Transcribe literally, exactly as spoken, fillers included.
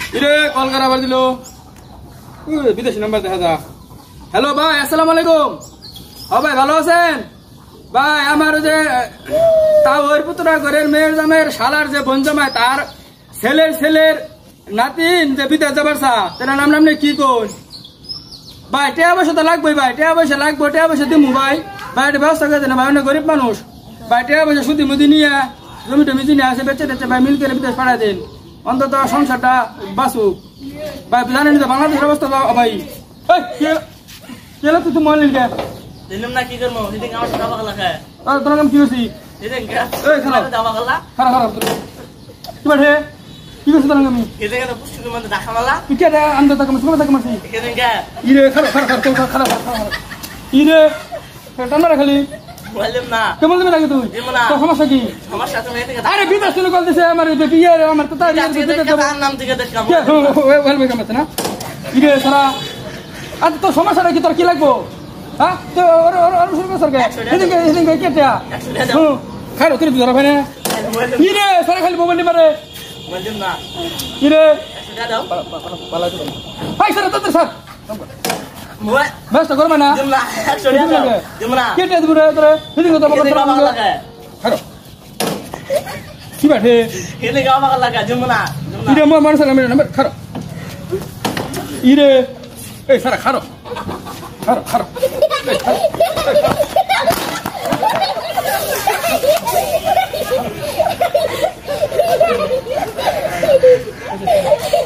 ইরে কল করা আবার দিল বিদেশি নাম্বার দেখা যা। হ্যালো ভাই, আসসালামু আলাইকুম। ও ভাই ভালো আছেন ভাই? আমার যে তাও ওর পুতরা ঘরের মেয়ের জামের শালার যে বোন জামাই তার ছেলের ছেলের নাতিন যে বিদেশ যাবার চা তার নাম নাম নেই কি কোন ভাই? টেয়া পয়সা তো লাগবে ভাই, টেয়া পয়সা লাগবে, টেয়া পয়সা দিমু ভাই। ভাই এটা ব্যবস্থা করে দেন ভাই, অনেক গরিব মানুষ ভাই। টেয়া পয়সা সুদি মুদি নিয়ে জমি টমি নিয়ে আসে বেচে টেচে ভাই মিল করে বিদেশ পাঠাই দিন, অন্তত সংসারটা বাঁচুক ভাই। জানেন তো বাংলাদেশের অবস্থা ভাই। তুই তো মহিলা দিলাম না কি করবো সেদিন আমার সাথে আবার লাগায় তোর নাম কি হয়েছি? সেদিন এই খারাপ দাবা গলা খারাপ খারাপ কি বাঠে কি করছিস তোর নাম? সেদিন একটা পুষ্টির মধ্যে দেখা মালা তুই কে রে আন্দা তাকে মারছিস? কোন তাকে মারছিস? সেদিন কে ইরে খারাপ খারাপ খারাপ খারাপ খারাপ ইরে টান্ডা খালি বললাম না কেমন দিবে লাগে তুই? তোর সমস্যা কি? সমস্যা তুমি এদিকে আরে বিদেশ শুনে কল দিছে আমার বিয়ে আমার তো তার নাম থেকে দেখলাম ওয়েলবে কামাতে না ইরে সারা। আজ তোর সমস্যাটা কি? তোর কি লাগবো? হ্যাঁ তো ওর ওর ওর শুরু কর সরকে এদিকে এদিকে কেটে হুম খাইরো তুই ধরা ভাই না ইরে সারা খালি মোবাইল মারে বললাম না ইরে একশো দাও পালা তো ভাই স্যার তো স্যার মোবাইল ব্যস্ত করবে না দিম না একশো দাও দিম না কেটে দিব রে তোরে এদিকে তো বাবা লাগায় খাইরো কি বাঠে এদিকে গাওয়া লাগা দিম না ইরে মো মানুষ নামে নাম্বার খাইরো ইরে এই সারা খাইরো খাইরো খাইরো Hehehehe